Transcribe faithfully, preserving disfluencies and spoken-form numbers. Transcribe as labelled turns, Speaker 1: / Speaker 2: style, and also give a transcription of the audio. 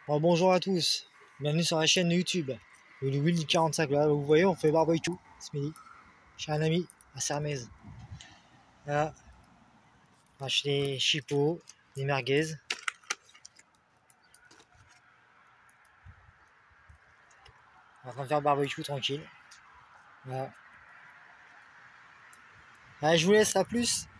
Speaker 1: Alors, bonjour à tous, bienvenue sur la chaîne YouTube de Willy quarante-cinq. Là, vous voyez, on fait barbecue ce midi chez un ami à Sermez. Là, on a acheté des chipots, des merguez. On est en train de faire barbecue tranquille. Voilà. Allez, je vous laisse, à plus.